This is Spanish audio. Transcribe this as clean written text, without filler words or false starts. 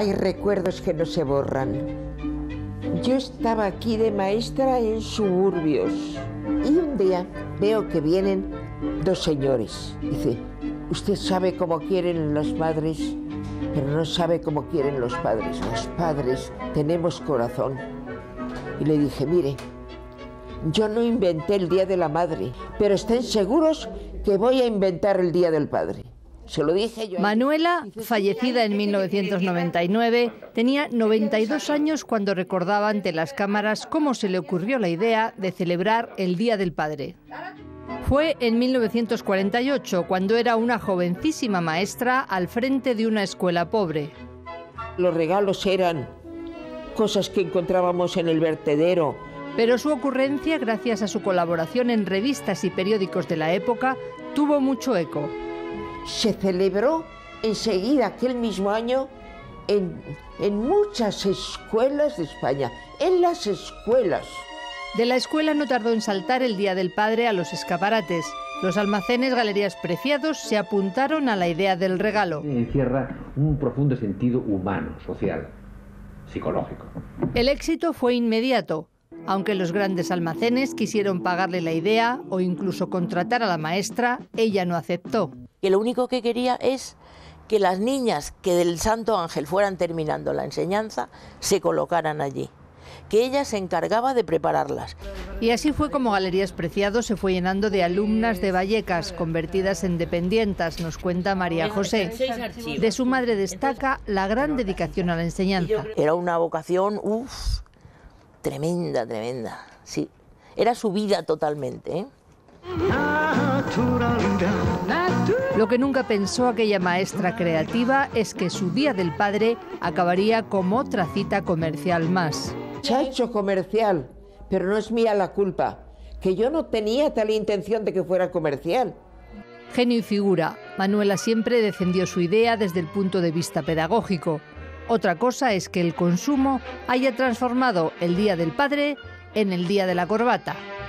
Hay recuerdos que no se borran. Yo estaba aquí de maestra en Suburbios y un día veo que vienen dos señores. Dice, usted sabe cómo quieren las madres, pero no sabe cómo quieren los padres. Los padres tenemos corazón. Y le dije, mire, yo no inventé el Día de la Madre, pero estén seguros que voy a inventar el Día del Padre. Se lo dije yo. Manuela, fallecida en 1999, tenía 92 años cuando recordaba ante las cámaras cómo se le ocurrió la idea de celebrar el Día del Padre. Fue en 1948, cuando era una jovencísima maestra al frente de una escuela pobre. Los regalos eran cosas que encontrábamos en el vertedero. Pero su ocurrencia, gracias a su colaboración en revistas y periódicos de la época, tuvo mucho eco. Se celebró enseguida, aquel mismo año, en muchas escuelas de España, en las escuelas. De la escuela no tardó en saltar el Día del Padre a los escaparates. Los almacenes, galerías Preciados se apuntaron a la idea del regalo. Encierra un profundo sentido humano, social, psicológico. El éxito fue inmediato. Aunque los grandes almacenes quisieron pagarle la idea o incluso contratar a la maestra, ella no aceptó. Que lo único que quería es que las niñas que del Santo Ángel fueran terminando la enseñanza se colocaran allí, que ella se encargaba de prepararlas. Y así fue como Galerías Preciados se fue llenando de alumnas de Vallecas, convertidas en dependientas, nos cuenta María José. De su madre destaca la gran dedicación a la enseñanza. Era una vocación, tremenda, tremenda, sí. Era su vida totalmente, ¿eh? Lo que nunca pensó aquella maestra creativa es que su Día del Padre acabaría como otra cita comercial más. Se ha hecho comercial, pero no es mía la culpa, que yo no tenía tal intención de que fuera comercial. Genio y figura, Manuela siempre defendió su idea desde el punto de vista pedagógico. Otra cosa es que el consumo haya transformado el Día del Padre en el Día de la Corbata.